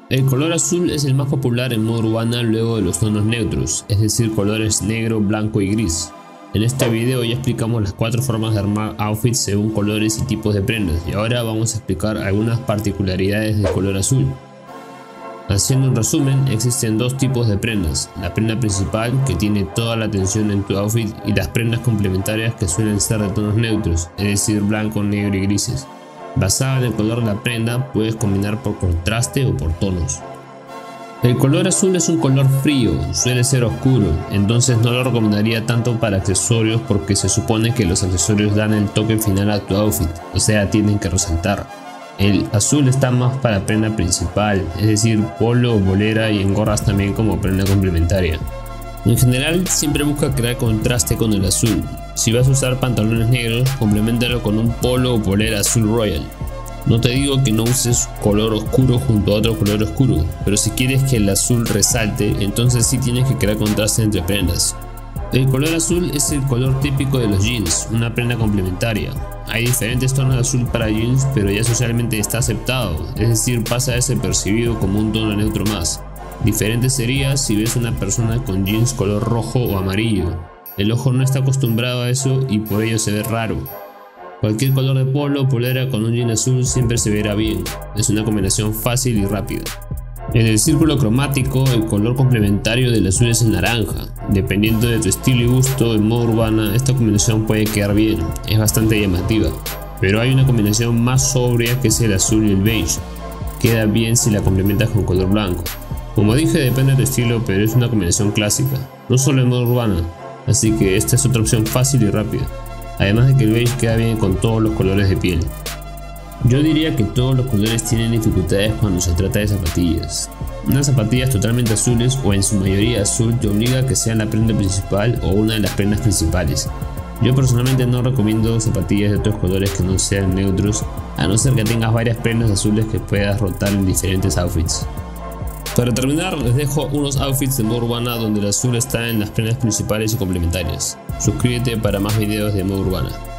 El color azul es el más popular en modo urbana luego de los tonos neutros, es decir, colores negro, blanco y gris. En este video ya explicamos las 4 formas de armar outfits según colores y tipos de prendas, y ahora vamos a explicar algunas particularidades del color azul. Haciendo un resumen, existen 2 tipos de prendas: la prenda principal, que tiene toda la atención en tu outfit, y las prendas complementarias, que suelen ser de tonos neutros, es decir, blanco, negro y grises. Basado en el color de la prenda, puedes combinar por contraste o por tonos. El color azul es un color frío, suele ser oscuro, entonces no lo recomendaría tanto para accesorios porque se supone que los accesorios dan el toque final a tu outfit, o sea, tienen que resaltar. El azul está más para prenda principal, es decir, polo o bolera, y en gorras también como prenda complementaria. En general siempre busca crear contraste con el azul. Si vas a usar pantalones negros, compleméntalo con un polo o polera azul royal. No te digo que no uses color oscuro junto a otro color oscuro, pero si quieres que el azul resalte, entonces sí tienes que crear contraste entre prendas. El color azul es el color típico de los jeans, una prenda complementaria. Hay diferentes tonos de azul para jeans, pero ya socialmente está aceptado, es decir, pasa desapercibido como un tono neutro más. Diferente sería si ves una persona con jeans color rojo o amarillo. El ojo no está acostumbrado a eso y por ello se ve raro. Cualquier color de polo o polera con un jean azul siempre se verá bien, es una combinación fácil y rápida. En el círculo cromático, el color complementario del azul es el naranja. Dependiendo de tu estilo y gusto en modo urbana, esta combinación puede quedar bien, es bastante llamativa. Pero hay una combinación más sobria que es el azul y el beige. Queda bien si la complementas con color blanco. Como dije, depende de tu estilo, pero es una combinación clásica, no solo en modo urbana, así que esta es otra opción fácil y rápida. Además de que el beige queda bien con todos los colores de piel. Yo diría que todos los colores tienen dificultades cuando se trata de zapatillas. Unas zapatillas totalmente azules o en su mayoría azul te obliga a que sean la prenda principal o una de las prendas principales. Yo personalmente no recomiendo zapatillas de otros colores que no sean neutros, a no ser que tengas varias prendas azules que puedas rotar en diferentes outfits. Para terminar, les dejo unos outfits de modo urbana donde el azul está en las prendas principales y complementarias. Suscríbete para más videos de modo urbana.